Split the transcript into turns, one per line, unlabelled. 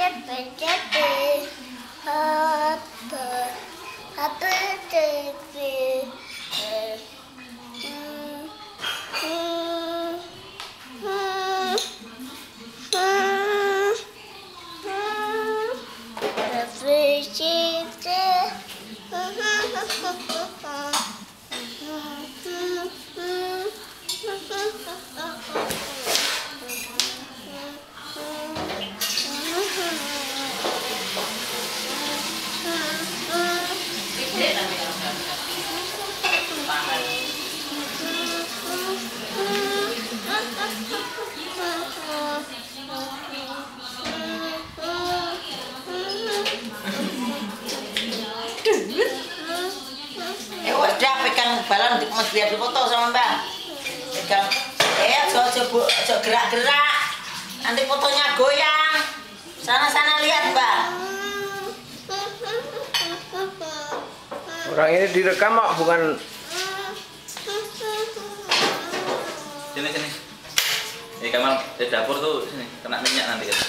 Balon Mas biar dipoto sama Mbak. Pegang. Coba gerak-gerak. Nanti fotonya goyang. Sana-sana lihat, Mbak.
Orang ini direkam kok, bukan.
Sini. Kamal di dapur tuh sini, kena minyak nanti kan.